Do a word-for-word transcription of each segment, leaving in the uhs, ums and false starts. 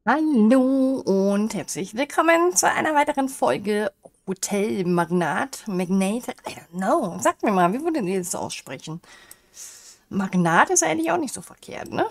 Hallo und herzlich willkommen zu einer weiteren Folge Hotel Magnat. Magnate, I don't know. Sag mir mal, wie würdet ihr das aussprechen? Magnat ist eigentlich auch nicht so verkehrt, ne?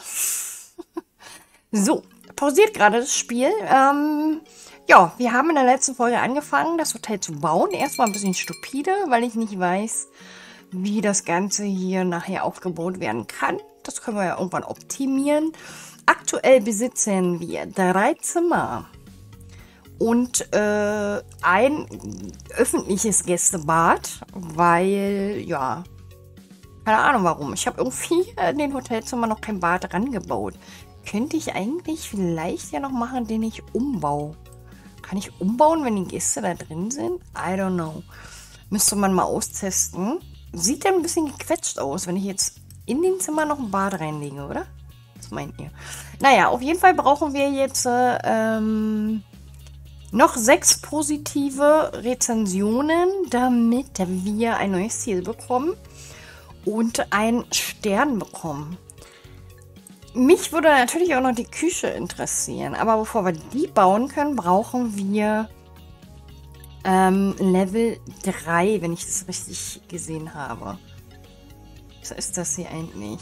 So, pausiert gerade das Spiel. Ähm, ja, wir haben in der letzten Folge angefangen, das Hotel zu bauen. Erstmal ein bisschen stupide, weil ich nicht weiß, wie das Ganze hier nachher aufgebaut werden kann. Das können wir ja irgendwann optimieren. Aktuell besitzen wir drei Zimmer und äh, ein öffentliches Gästebad, weil, ja, keine Ahnung warum. Ich habe irgendwie in den Hotelzimmern noch kein Bad rangebaut. Könnte ich eigentlich vielleicht ja noch machen, den ich umbaue. Kann ich umbauen, wenn die Gäste da drin sind? I don't know. Müsste man mal austesten. Sieht ja ein bisschen gequetscht aus, wenn ich jetzt in den Zimmer noch ein Bad reinlege, oder? Was meint ihr? Naja, auf jeden Fall brauchen wir jetzt äh, ähm, noch sechs positive Rezensionen, damit wir ein neues Ziel bekommen und einen Stern bekommen. Mich würde natürlich auch noch die Küche interessieren, aber bevor wir die bauen können, brauchen wir ähm, Level drei, wenn ich das richtig gesehen habe. Was ist das hier eigentlich?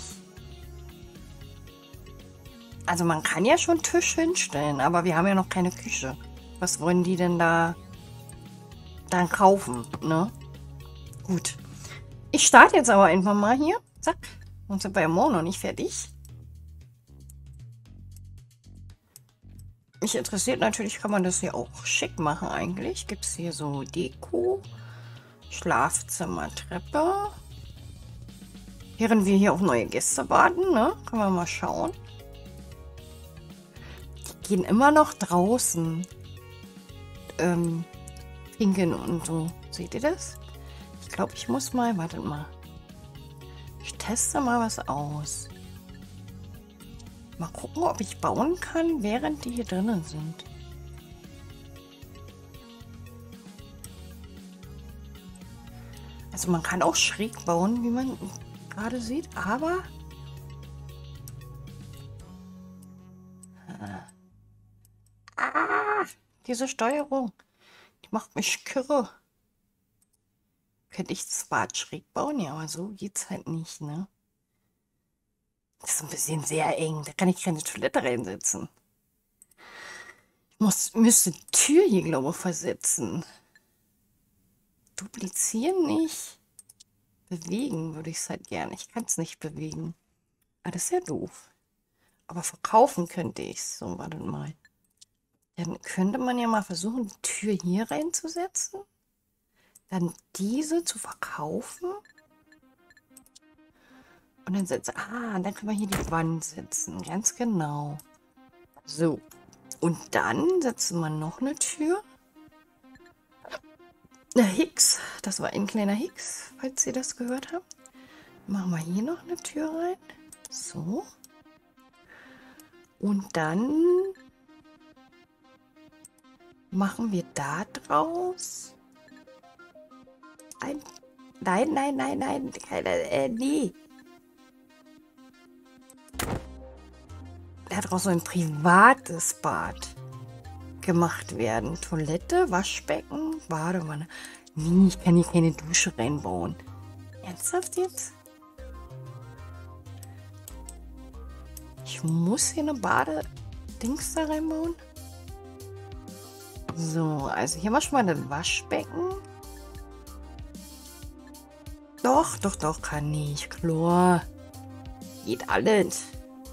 Also man kann ja schon Tisch hinstellen, aber wir haben ja noch keine Küche. Was wollen die denn da dann kaufen, ne? Gut. Ich starte jetzt aber einfach mal hier. Zack. Und sind wir ja morgen noch nicht fertig. Mich interessiert natürlich, kann man das hier auch schick machen eigentlich. Gibt es hier so Deko, Schlafzimmer, Treppe. Während wir hier auf neue Gäste warten, ne? Können wir mal schauen. Die gehen immer noch draußen. Ähm, pinkeln und so. Seht ihr das? Ich glaube, ich muss mal, wartet mal. Ich teste mal was aus. Mal gucken, ob ich bauen kann, während die hier drinnen sind. Also man kann auch schräg bauen, wie man gerade sieht, aber... Ah, diese Steuerung, die macht mich kirre. Könnte ich das Bad schräg bauen? Ja, aber so geht's halt nicht, ne? Das ist ein bisschen sehr eng. Da kann ich keine Toilette reinsetzen. Ich muss, müsste die Tür hier, glaube ich, versetzen. Duplizieren nicht. Bewegen würde ich es halt gerne. Ich kann es nicht bewegen. Ah, das ist ja doof. Aber verkaufen könnte ich es. So, warte mal. Dann könnte man ja mal versuchen, die Tür hier reinzusetzen. Dann diese zu verkaufen. Und dann setzen. Ah, dann können wir hier die Wand setzen. Ganz genau. So. Und dann setzen wir noch eine Tür. Eine Hicks. Das war ein kleiner Hicks, falls ihr das gehört habt. Machen wir hier noch eine Tür rein. So. Und dann machen wir da draus ein... Nein, nein, nein, nein. Keine, äh, nee. Daraus so ein privates Bad gemacht werden. Toilette, Waschbecken, Badewanne. Nee, ich kann hier keine Dusche reinbauen. Ernsthaft jetzt? Ich muss hier eine Badedings da reinbauen? So, also hier haben wir schon mal ein Waschbecken. Doch, doch, doch, kann ich. Chlor. Geht alles.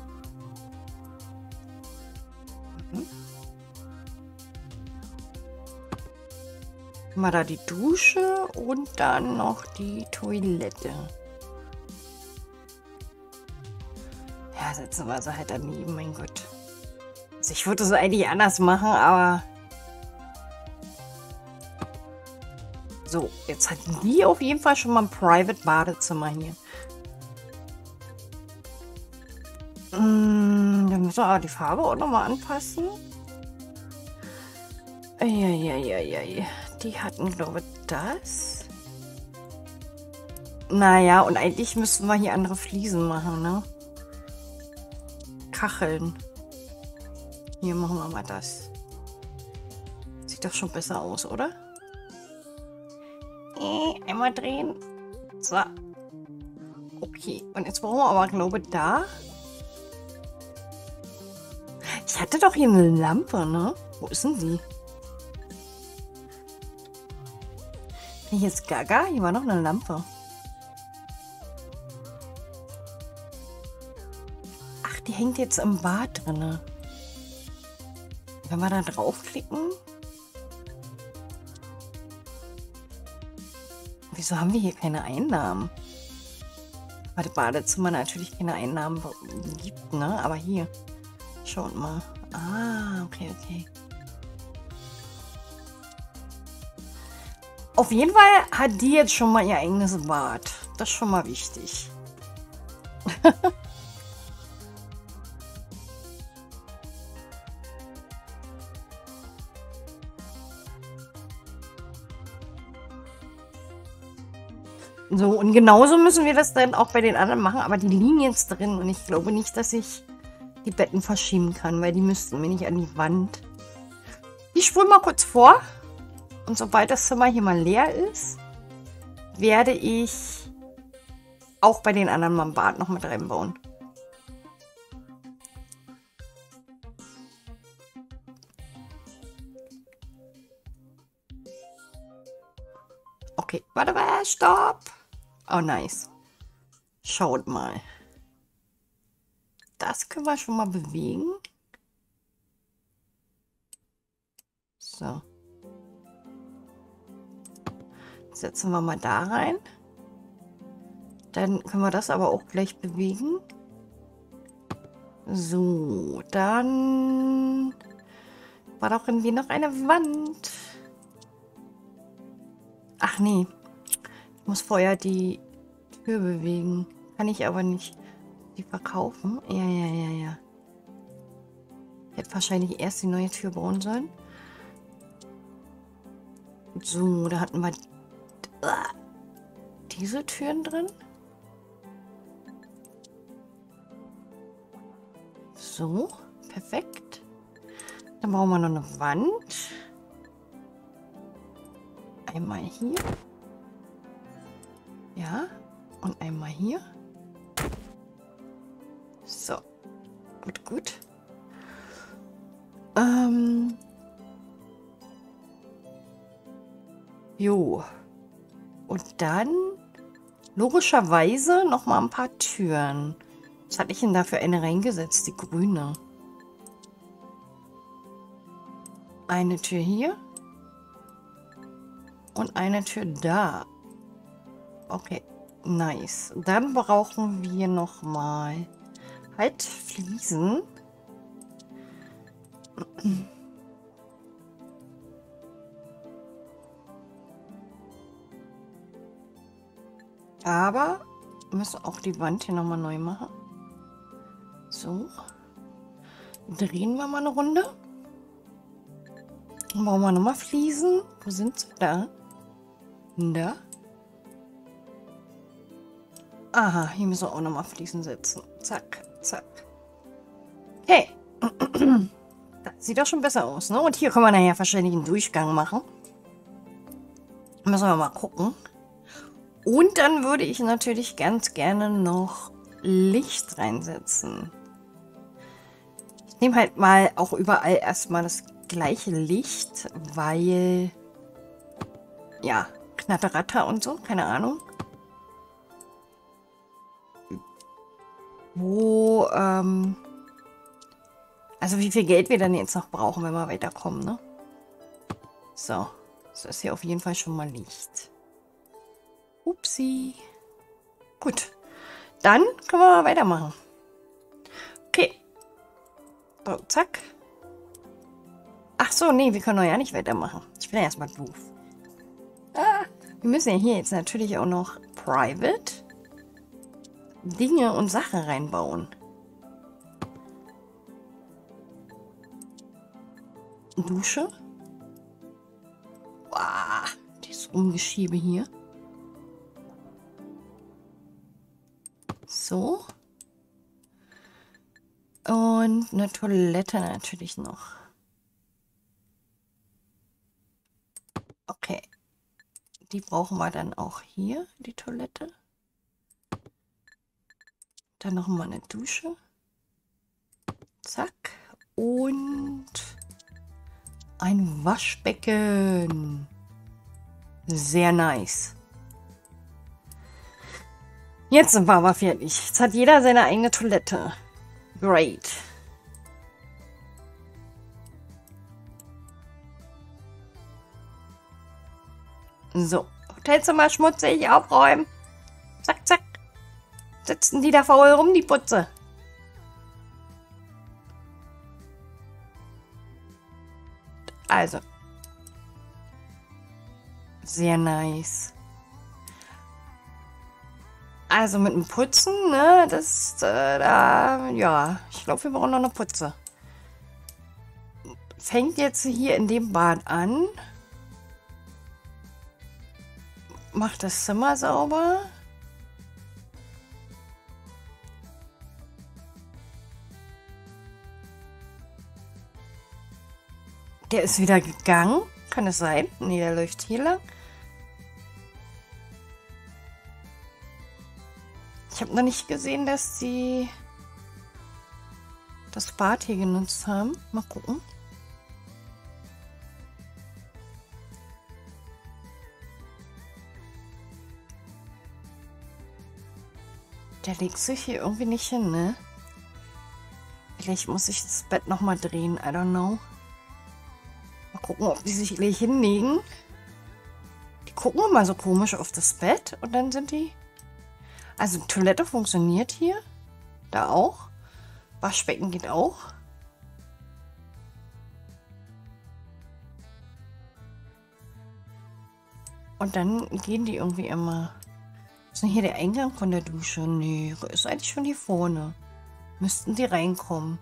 Mhm. Mal da die Dusche und dann noch die Toilette. Ja, setzen wir sie halt daneben, mein Gott. Also ich würde es eigentlich anders machen, aber... So, jetzt hat die auf jeden Fall schon mal ein Private-Badezimmer hier. Mm, dann müssen wir aber die Farbe auch nochmal anpassen. Eieieiei. Die hatten, glaube ich, das. Naja, und eigentlich müssten wir hier andere Fliesen machen, ne? Kacheln. Hier machen wir mal das. Sieht doch schon besser aus, oder? Äh, einmal drehen. So. Okay. Und jetzt brauchen wir aber, glaube ich, da. Ich hatte doch hier eine Lampe, ne? Wo ist denn die? Bin ich jetzt gaga? Hier war noch eine Lampe. Ach, die hängt jetzt im Bad drinne. Wenn wir da draufklicken. Wieso haben wir hier keine Einnahmen? Weil das Badezimmer natürlich keine Einnahmen gibt, ne? Aber hier. Schaut mal. Ah, okay, okay. Auf jeden Fall hat die jetzt schon mal ihr eigenes Bad. Das ist schon mal wichtig. So, und genauso müssen wir das dann auch bei den anderen machen. Aber die liegen jetzt drin und ich glaube nicht, dass ich die Betten verschieben kann, weil die müssten mir nicht an die Wand. Ich spule mal kurz vor. Und sobald das Zimmer hier mal leer ist, werde ich auch bei den anderen mal ein Bad noch mit reinbauen. Okay, warte mal, stopp. Oh, nice. Schaut mal. Das können wir schon mal bewegen. So. Setzen wir mal da rein. Dann können wir das aber auch gleich bewegen. So, dann war doch irgendwie noch eine Wand. Ach nee, ich muss vorher die Tür bewegen. Kann ich aber nicht. Die verkaufen? Ja, ja, ja, ja. Ich hätte wahrscheinlich erst die neue Tür bauen sollen. So, da hatten wir diese Türen drin. So, perfekt. Dann brauchen wir noch eine Wand. Einmal hier. Ja, und einmal hier. So, gut, gut. Ähm. Jo. Und dann logischerweise noch mal ein paar Türen. Was hatte ich denn da für eine reingesetzt? Die grüne. Eine Tür hier. Und eine Tür da. Okay, nice. Dann brauchen wir noch mal halt Fliesen. Aber wir müssen auch die Wand hier nochmal neu machen. So. Drehen wir mal eine Runde. Dann brauchen wir nochmal Fliesen. Wo sind sie? Da. Da. Aha, hier müssen wir auch nochmal Fliesen setzen. Zack, zack. Okay. Das sieht doch schon besser aus, ne? Und hier können wir nachher wahrscheinlich einen Durchgang machen. Müssen wir mal gucken. Und dann würde ich natürlich ganz gerne noch Licht reinsetzen. Ich nehme halt mal auch überall erstmal das gleiche Licht, weil, ja, Knatteratter und so, keine Ahnung. Wo, ähm, also wie viel Geld wir dann jetzt noch brauchen, wenn wir weiterkommen, ne? So, das ist hier auf jeden Fall schon mal Licht. Upsi. Gut. Dann können wir weitermachen. Okay. So, zack. Ach so, nee, wir können doch ja nicht weitermachen. Ich bin ja erstmal doof. Ah, wir müssen ja hier jetzt natürlich auch noch Private Dinge und Sachen reinbauen. Dusche. Wow, dieses Rumgeschiebe hier. So. Und Und eine Toilette natürlich noch. Okay. Die brauchen wir dann auch hier, die Toilette. Dann noch mal eine Dusche. Zack. Und ein Waschbecken. Sehr nice. Jetzt sind wir aber fertig. Jetzt hat jeder seine eigene Toilette. Great. So, Hotelzimmer schmutzig, aufräumen. Zack, zack. Sitzen die da faul rum, die Putze. Also. Sehr nice. Also mit dem Putzen, ne, das, äh, da, ja, ich glaube, wir brauchen noch eine Putze. Fängt jetzt hier in dem Bad an. Macht das Zimmer sauber. Der ist wieder gegangen. Kann es sein? Nee, der läuft hier lang. Ich habe noch nicht gesehen, dass sie das Bad hier genutzt haben. Mal gucken. Der legt sich hier irgendwie nicht hin, ne? Vielleicht muss ich das Bett noch mal drehen. I don't know. Mal gucken, ob die sich gleich hinlegen. Die gucken immer so komisch auf das Bett und dann sind die... Also die Toilette funktioniert hier. Da auch. Waschbecken geht auch. Und dann gehen die irgendwie immer. Ist denn hier der Eingang von der Dusche? Nee, ist eigentlich schon hier vorne. Müssten die reinkommen.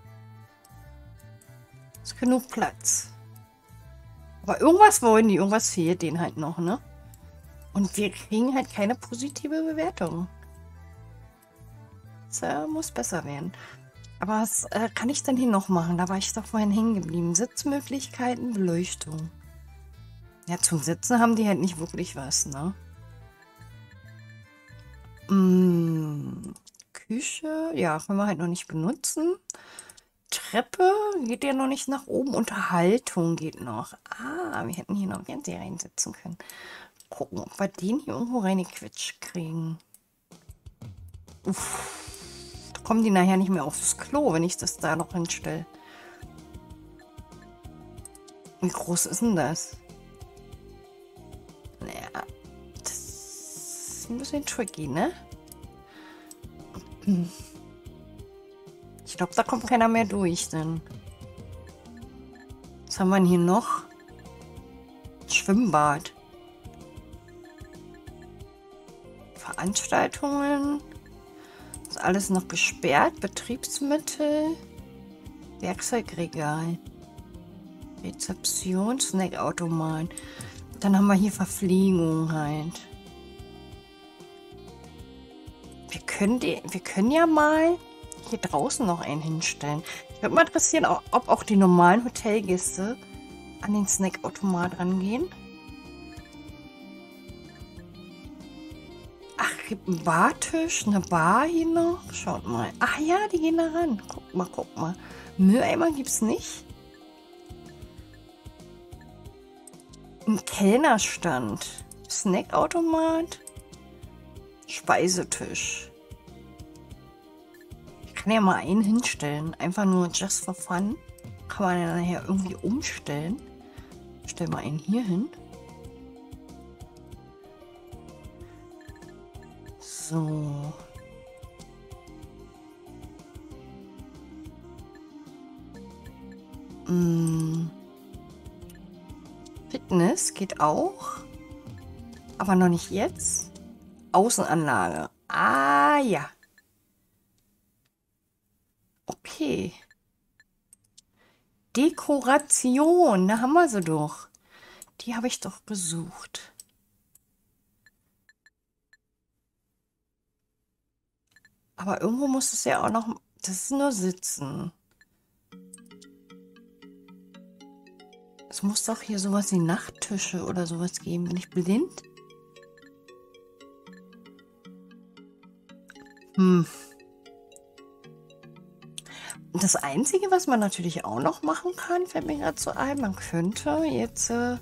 Ist genug Platz. Aber irgendwas wollen die, irgendwas fehlt denen halt noch, ne? Und wir kriegen halt keine positive Bewertung. Das äh, muss besser werden. Aber was äh, kann ich denn hier noch machen? Da war ich doch vorhin hängen geblieben. Sitzmöglichkeiten, Beleuchtung. Ja, zum Sitzen haben die halt nicht wirklich was, ne? Mm, Küche, ja, können wir halt noch nicht benutzen. Treppe geht ja noch nicht nach oben. Unterhaltung geht noch. Ah, wir hätten hier noch Fernseher reinsetzen können. Gucken, ob wir den hier irgendwo reingequetscht kriegen. Uff. Da kommen die nachher nicht mehr aufs Klo, wenn ich das da noch hinstelle. Wie groß ist denn das? Naja, das ist ein bisschen tricky, ne? Ich glaube, da kommt keiner mehr durch, denn. Was haben wir denn hier noch? Schwimmbad. Veranstaltungen. Ist alles noch gesperrt. Betriebsmittel. Werkzeugregal. Rezeption. Snackautomat. Dann haben wir hier Verpflegung halt. Wir können, die, wir können ja mal hier draußen noch einen hinstellen. Ich würde mal interessieren, ob auch die normalen Hotelgäste an den Snackautomat rangehen. Ach, gibt einen Bartisch, eine Bar hier noch. Schaut mal. Ach ja, die gehen da ran. Guck mal, guck mal. Mülleimer gibt es nicht. Ein Kellnerstand. Snackautomat. Speisetisch. Ich kann ja mal einen hinstellen. Einfach nur just for fun. Kann man ja nachher irgendwie umstellen. Stell mal einen hier hin. So. Hm. Fitness geht auch. Aber noch nicht jetzt. Außenanlage. Ah ja. Okay. Dekoration. Da haben wir sie doch. Die habe ich doch gesucht. Aber irgendwo muss es ja auch noch... Das ist nur Sitzen. Es muss doch hier sowas wie Nachttische oder sowas geben. Bin ich blind? Hm. Das Einzige, was man natürlich auch noch machen kann, fällt mir gerade so ein, man könnte jetzt... Äh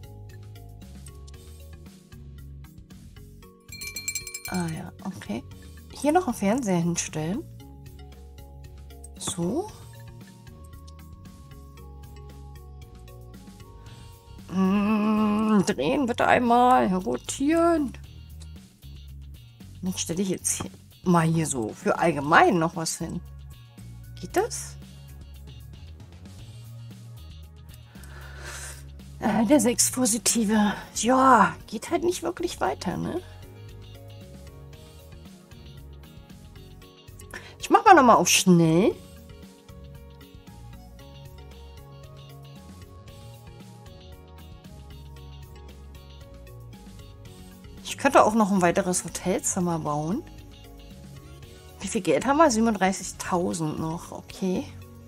ah ja, okay. Hier noch einen Fernseher hinstellen. So. Mm, drehen bitte einmal. Rotieren. Dann stelle ich jetzt hier mal hier so für allgemein noch was hin. Geht das? Äh, der sechs Positive. Ja, geht halt nicht wirklich weiter, ne? Ich mach mal nochmal auf schnell. Ich könnte auch noch ein weiteres Hotelzimmer bauen. Wie viel Geld haben wir? siebenunddreißigtausend noch. Okay.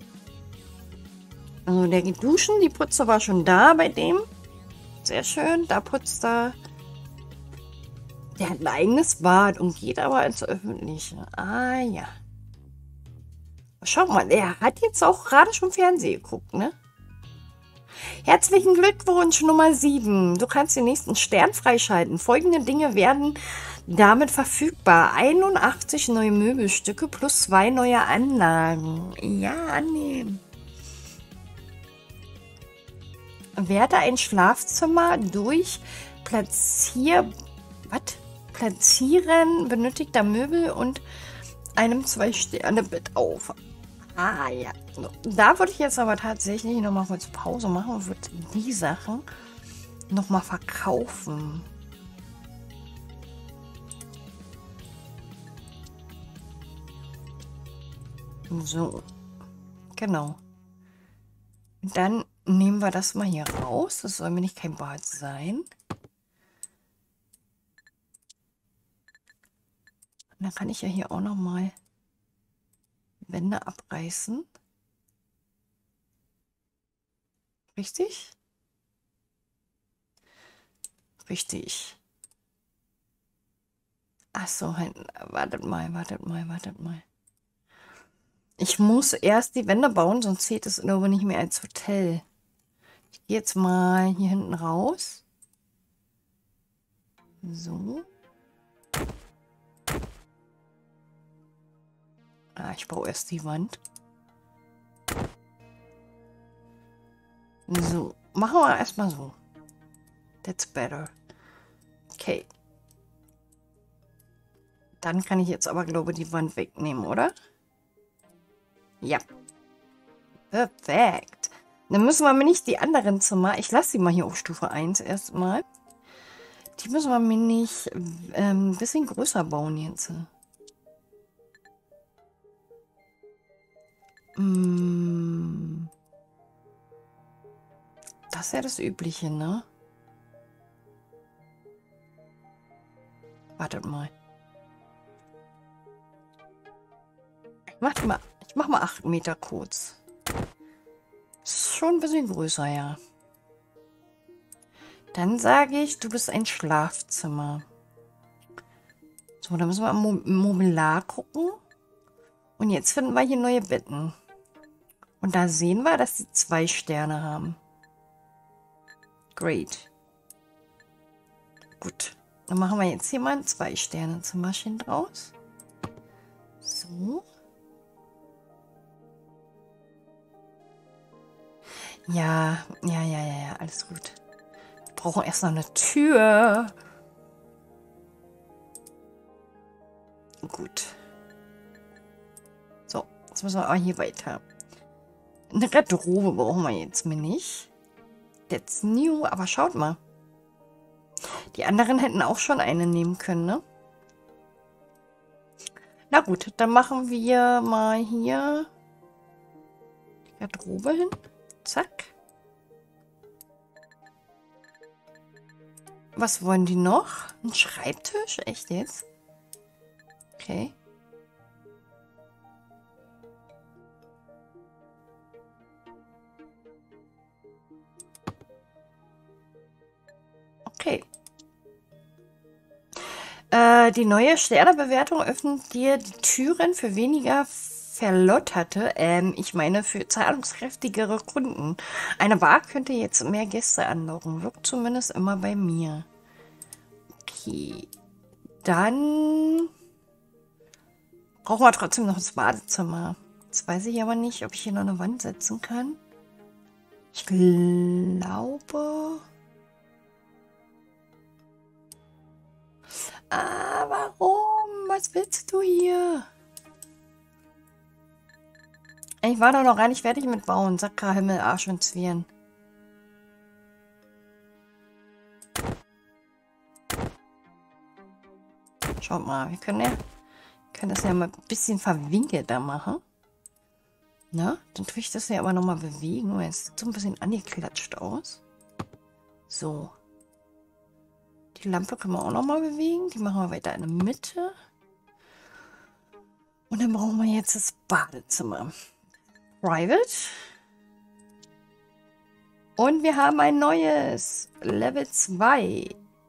Also der geht duschen. Die Putze war schon da bei dem. Sehr schön. Da putzt er. Der hat ein eigenes Bad und geht aber ins Öffentliche. Ah ja. Schau mal, der hat jetzt auch gerade schon Fernsehen geguckt, ne? Herzlichen Glückwunsch Nummer sieben. Du kannst den nächsten Stern freischalten. Folgende Dinge werden damit verfügbar. einundachtzig neue Möbelstücke plus zwei neue Anlagen. Ja, annehmen. Werte ein Schlafzimmer durch Platzier... Was? Platzieren benötigter Möbel und einem Zwei-Sterne-Bett auf. Ah ja, da würde ich jetzt aber tatsächlich noch mal kurz Pause machen und würde die Sachen noch mal verkaufen. So, genau. Dann nehmen wir das mal hier raus. Das soll mir nicht kein Bad sein. Und dann kann ich ja hier auch noch mal Wände abreißen. Richtig? Richtig. Ach so, wartet mal, wartet mal, wartet mal. Ich muss erst die Wände bauen, sonst zählt es aber nicht mehr als Hotel. Ich gehe jetzt mal hier hinten raus. So. Ah, ich baue erst die Wand. So, machen wir erstmal so. That's better. Okay. Dann kann ich jetzt aber, glaube ich, die Wand wegnehmen, oder? Ja. Perfekt. Dann müssen wir mir nicht die anderen Zimmer... Ich lasse sie mal hier auf Stufe eins erstmal. Die müssen wir mir nicht ähm, ein bisschen größer bauen jetzt. Mm. Das ist ja das Übliche, ne? Wartet mal. Ich mach mal, ich mach mal acht Meter kurz. Ist schon ein bisschen größer, ja. Dann sage ich, du bist ein Schlafzimmer. So, dann müssen wir am Mo Mobiliar gucken. Und jetzt finden wir hier neue Betten. Und da sehen wir, dass die zwei Sterne haben. Great. Gut. Dann machen wir jetzt hier mal ein Zwei-Sterne-Zimmerchen draus. So. Ja, ja, ja, ja, ja, alles gut. Wir brauchen erst noch eine Tür. Gut. So, jetzt müssen wir auch hier weiter. Eine Garderobe brauchen wir jetzt mir nicht. That's new, aber schaut mal. Die anderen hätten auch schon eine nehmen können, ne? Na gut, dann machen wir mal hier die Garderobe hin. Zack. Was wollen die noch? Ein Schreibtisch? Echt jetzt? Okay. Okay. Äh, die neue Sternebewertung öffnet dir die Türen für weniger verlotterte, ähm, ich meine für zahlungskräftigere Kunden. Eine Bar könnte jetzt mehr Gäste anlocken. Wirkt zumindest immer bei mir. Okay. Dann brauchen wir trotzdem noch das Badezimmer. Jetzt weiß ich aber nicht, ob ich hier noch eine Wand setzen kann. Ich glaube... Ah, warum? Was willst du hier? Ich war doch noch gar nicht fertig mit Bauen. Sakra, Himmel, Arsch und Zwirn. Schaut mal, wir können ja... können das ja mal ein bisschen verwinkelter machen. Na, dann tue ich das ja aber nochmal bewegen, weil es sieht so ein bisschen angeklatscht aus. So. Die Lampe können wir auch nochmal bewegen. Die machen wir weiter in der Mitte. Und dann brauchen wir jetzt das Badezimmer. Private. Und wir haben ein neues. Level zwei.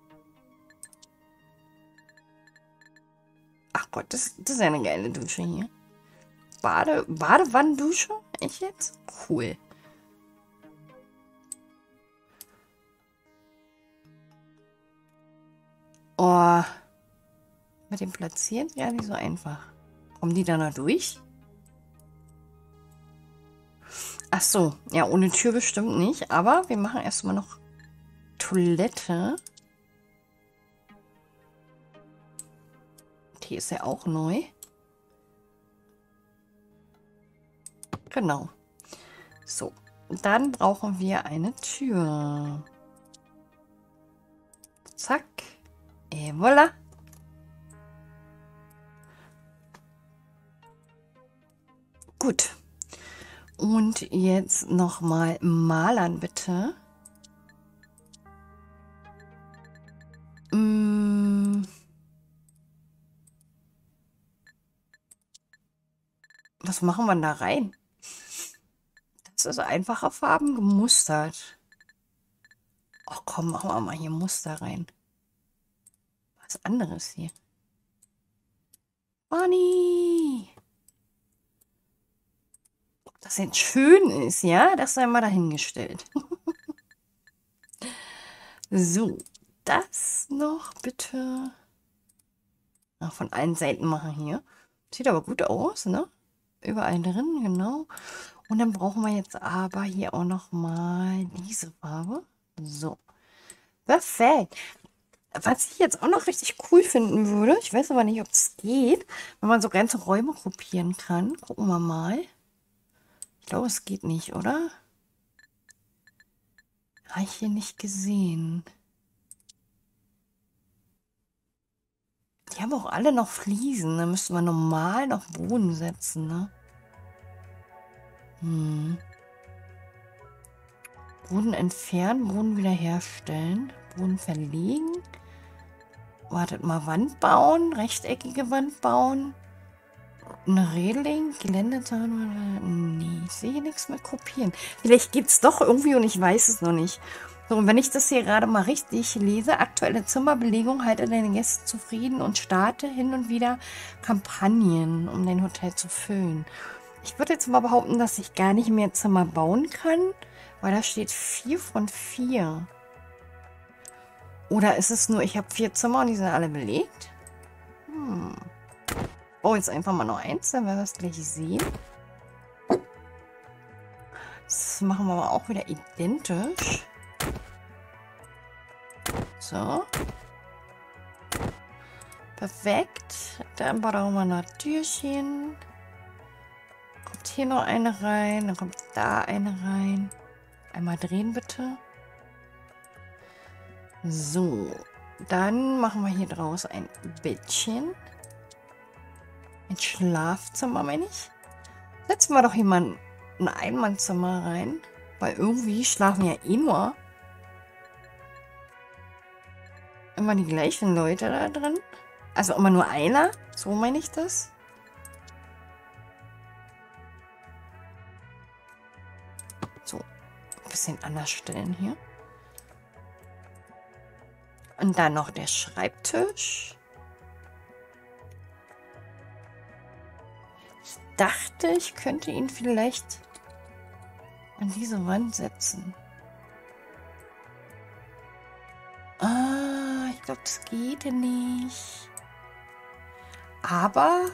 Ach Gott, das, das ist eine geile Dusche hier. Bade, Badewannendusche? Ich jetzt? Cool. Oh. Mit dem Platzieren ist gar nicht so einfach. Kommen die da noch durch? Ach so. Ja, ohne Tür bestimmt nicht. Aber wir machen erstmal noch Toilette. Die ist ja auch neu. Genau. So. Dann brauchen wir eine Tür. Zack. Et voilà. Gut. Und jetzt nochmal malern, bitte. Hm. Was machen wir da rein? Das ist einfache Farben gemustert. Ach komm, machen wir mal hier Muster rein. Was anderes hier. Bunny! Ob das jetzt schön ist, ja? Das sei mal dahingestellt. So, das noch bitte. Ach, von allen Seiten machen hier. Sieht aber gut aus, ne? Überall drin, genau. Und dann brauchen wir jetzt aber hier auch noch mal diese Farbe. So. Perfekt. Was ich jetzt auch noch richtig cool finden würde, ich weiß aber nicht, ob es geht, wenn man so ganze Räume kopieren kann. Gucken wir mal. Ich glaube, es geht nicht, oder? Habe ich hier nicht gesehen. Die haben auch alle noch Fliesen. Da müssten wir normal noch Boden setzen, ne? Hm. Boden entfernen, Boden wiederherstellen, Boden verlegen. Wartet mal, Wand bauen, rechteckige Wand bauen. Eine Reling, Geländezaun. Nee, ich sehe hier nichts mit kopieren. Vielleicht geht es doch irgendwie und ich weiß es noch nicht. So, und wenn ich das hier gerade mal richtig lese, aktuelle Zimmerbelegung, halte deine Gäste zufrieden und starte hin und wieder Kampagnen, um dein Hotel zu füllen. Ich würde jetzt mal behaupten, dass ich gar nicht mehr Zimmer bauen kann, weil da steht vier von vier. Oder ist es nur, ich habe vier Zimmer und die sind alle belegt? Hm. Oh, jetzt einfach mal noch eins, dann werden wir es gleich sehen. Das machen wir aber auch wieder identisch. So. Perfekt. Dann brauchen wir noch Türchen. Kommt hier noch eine rein. Dann kommt da eine rein. Einmal drehen, bitte. So. Dann machen wir hier draus ein Bettchen. Ein Schlafzimmer, meine ich. Setzen wir doch hier mal ein Einmannzimmer rein. Weil irgendwie schlafen ja eh nur immer die gleichen Leute da drin. Also immer nur einer. So meine ich das. So. Ein bisschen anders stellen hier. Und dann noch der Schreibtisch. Ich dachte, ich könnte ihn vielleicht an diese Wand setzen. Ah, ich glaube, das geht nicht. Aber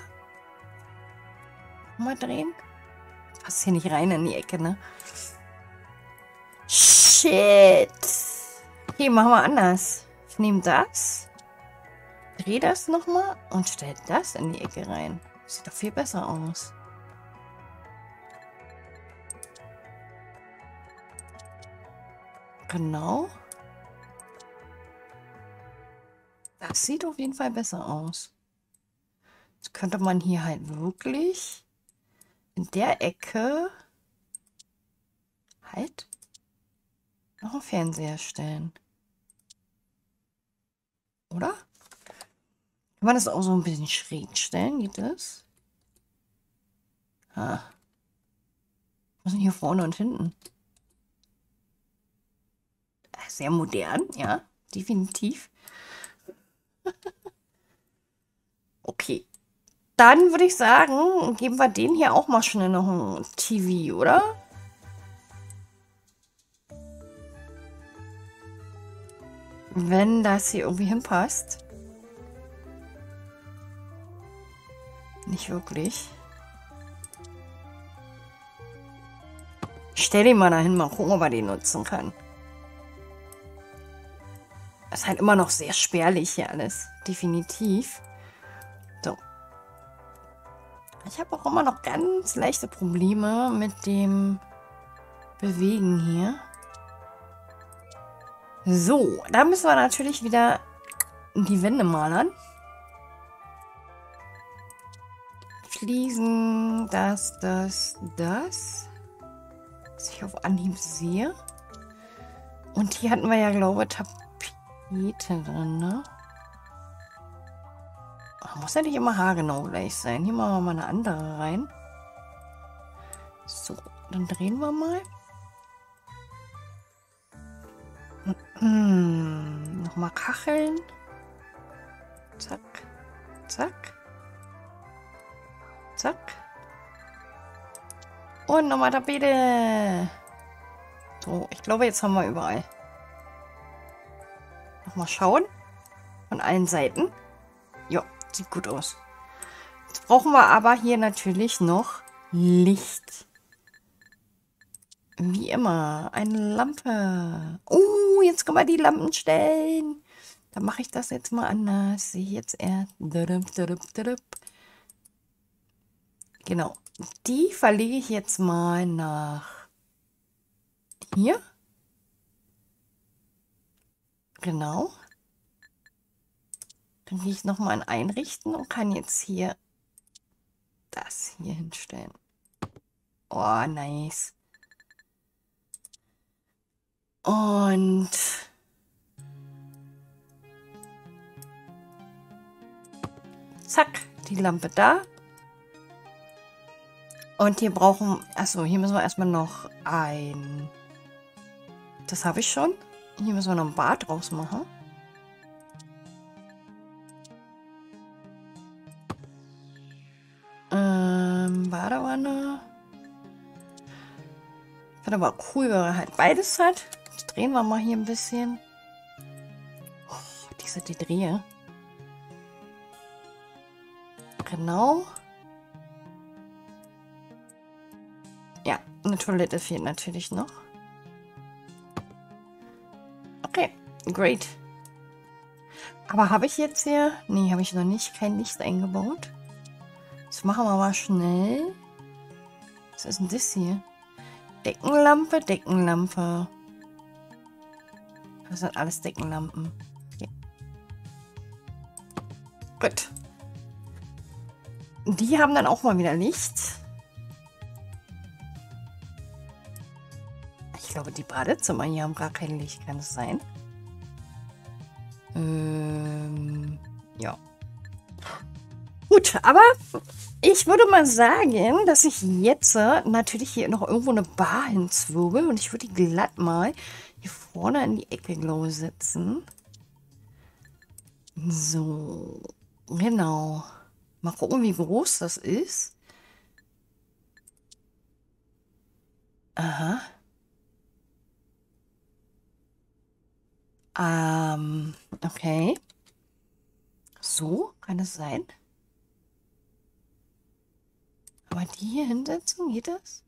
mal drehen. Passt hier nicht rein in die Ecke, ne? Shit. Okay, machen wir anders. Ich nehme das, drehe das nochmal und stelle das in die Ecke rein. Sieht doch viel besser aus. Genau. Das sieht auf jeden Fall besser aus. Jetzt könnte man hier halt wirklich in der Ecke halt noch einen Fernseher stellen. Oder? Kann man das auch so ein bisschen schräg stellen? Geht das? Ah. Was ist denn hier vorne und hinten? Sehr modern, ja, definitiv. Okay. Dann würde ich sagen, geben wir den hier auch mal schnell noch ein T V, oder? Wenn das hier irgendwie hinpasst. Nicht wirklich. Ich stell den mal dahin, mal gucken, ob er den nutzen kann. Ist halt immer noch sehr spärlich hier alles. Definitiv. So. Ich habe auch immer noch ganz leichte Probleme mit dem Bewegen hier. So, da müssen wir natürlich wieder die Wände malern. Fliesen, das, das, das. Was ich auf Anhieb sehe. Und hier hatten wir ja, glaube ich, Tapete drin, ne? Oh, muss ja nicht immer haargenau gleich sein. Hier machen wir mal eine andere rein. So, dann drehen wir mal. Hm, nochmal Kacheln. Zack, zack. Zack. Und nochmal Tapete. So, ich glaube, jetzt haben wir überall. Nochmal schauen. Von allen Seiten. Ja, sieht gut aus. Jetzt brauchen wir aber hier natürlich noch Licht. Wie immer, eine Lampe. Oh, jetzt können wir die Lampen stellen. Dann mache ich das jetzt mal anders. Sehe ich jetzt eher. Genau. Die verlege ich jetzt mal nach hier. Genau. Dann gehe ich nochmal in Einrichten und kann jetzt hier das hier hinstellen. Oh, nice. Und zack, die Lampe da. Und hier brauchen, achso, hier müssen wir erstmal noch ein, das habe ich schon. Hier müssen wir noch ein Bad draus machen. Ähm, Badewanne. Wird aber cool, wenn man halt beides hat. Jetzt drehen wir mal hier ein bisschen. Oh, diese die Drehe. Genau. Ja, eine Toilette fehlt natürlich noch. Okay, great. Aber habe ich jetzt hier... Nee, habe ich noch nicht. Kein Licht eingebaut. Das machen wir mal schnell. Was ist denn das hier? Deckenlampe, Deckenlampe. Das sind alles Deckenlampen. Okay. Gut. Die haben dann auch mal wieder Licht. Ich glaube, die Badezimmer hier haben gar kein Licht. Kann es sein? Ähm, ja. Gut, aber ich würde mal sagen, dass ich jetzt äh, natürlich hier noch irgendwo eine Bar hinzwirbel und ich würde die glatt mal hier vorne in die Ecke, glaube ich, setzen. So, genau. Mal gucken, wie groß das ist. Aha. Ähm, okay. So, kann es sein? Aber die hier hinsetzen, geht das?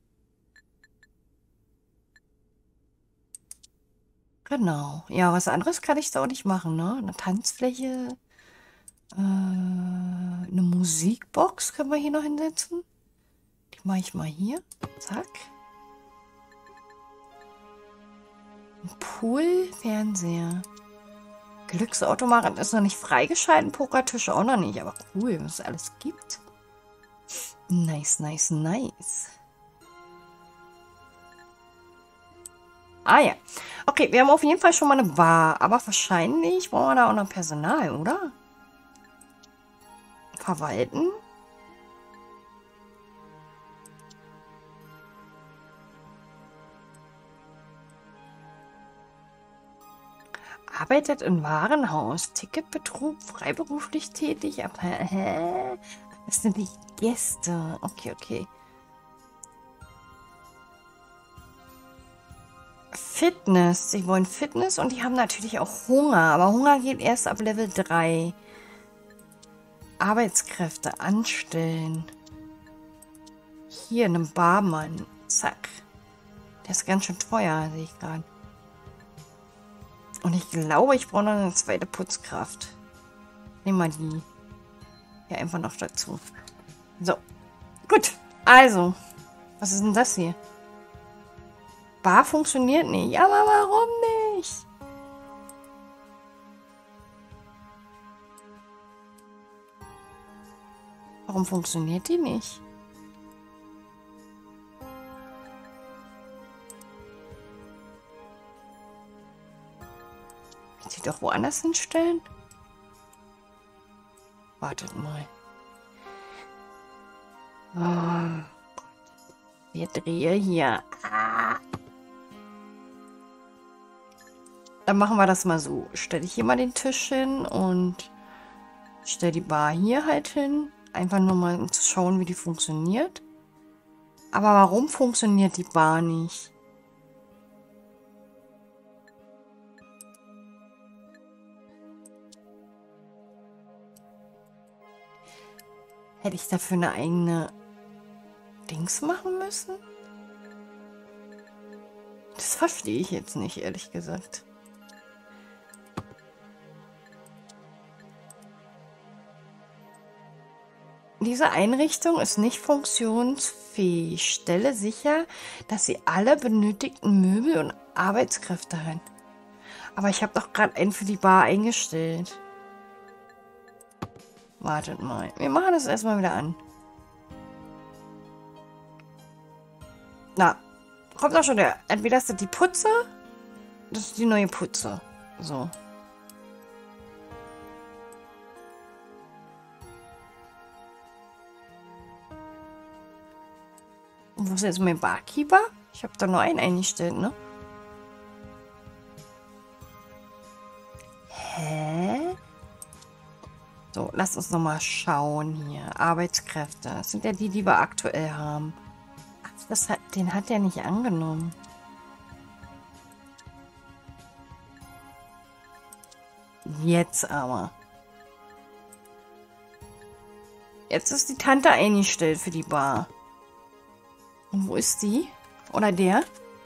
Genau. Ja, was anderes kann ich da auch nicht machen, ne? Eine Tanzfläche, äh, eine Musikbox können wir hier noch hinsetzen. Die mache ich mal hier. Zack. Ein Pool, Fernseher. Glücksautomat ist noch nicht freigeschalten, Pokertisch auch noch nicht, aber cool, was es alles gibt. Nice, nice, nice. Ah ja. Okay, wir haben auf jeden Fall schon mal eine Bar, aber wahrscheinlich brauchen wir da auch noch Personal, oder? Verwalten. Arbeitet im Warenhaus. Ticketbetrug, freiberuflich tätig. Aber, hä? Das sind die Gäste. Okay, okay. Fitness. Sie wollen Fitness und die haben natürlich auch Hunger. Aber Hunger geht erst ab Level drei. Arbeitskräfte anstellen. Hier, einen Barmann. Zack. Der ist ganz schön teuer, sehe ich gerade. Und ich glaube, ich brauche noch eine zweite Putzkraft. Nehmen wir die hier einfach noch dazu. So. Gut. Also. Was ist denn das hier? Bar funktioniert nicht. Aber warum nicht? Warum funktioniert die nicht? Ich die doch woanders hinstellen? Wartet mal. Oh. Wir drehen hier. Ah. Dann machen wir das mal so. Stelle ich hier mal den Tisch hin und stelle die Bar hier halt hin. Einfach nur mal, um zu schauen, wie die funktioniert. Aber warum funktioniert die Bar nicht? Hätte ich dafür eine eigene Dings machen müssen? Das verstehe ich jetzt nicht, ehrlich gesagt. Diese Einrichtung ist nicht funktionsfähig. Stelle sicher, dass sie alle benötigten Möbel und Arbeitskräfte hat. Aber ich habe doch gerade einen für die Bar eingestellt. Wartet mal. Wir machen das erstmal wieder an. Na, kommt doch schon der. Entweder ist das die Putze, das ist die neue Putze. So. Und wo ist jetzt mein Barkeeper? Ich habe da nur einen eingestellt, ne? Hä? So, lasst uns nochmal schauen hier. Arbeitskräfte. Das sind ja die, die wir aktuell haben. Ach, das hat, den hat er nicht angenommen. Jetzt aber. Jetzt ist die Tante eingestellt für die Bar. Und wo ist die? Oder der?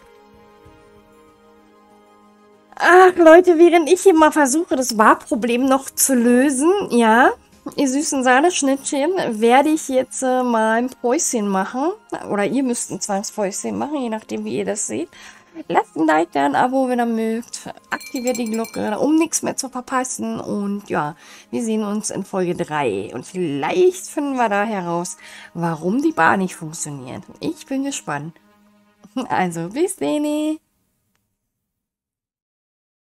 Ach, Leute, während ich hier mal versuche, das Barproblem noch zu lösen, ja, ihr süßen Sahneschnittchen, werde ich jetzt äh, mal ein Päuschen machen. Oder ihr müsst ein Zwangspäuschen machen, je nachdem, wie ihr das seht. Lasst ein Like da, ein Abo, wenn ihr mögt. Aktiviert die Glocke, um nichts mehr zu verpassen. Und ja, wir sehen uns in Folge drei. Und vielleicht finden wir da heraus, warum die Bar nicht funktioniert. Ich bin gespannt. Also, bis dann.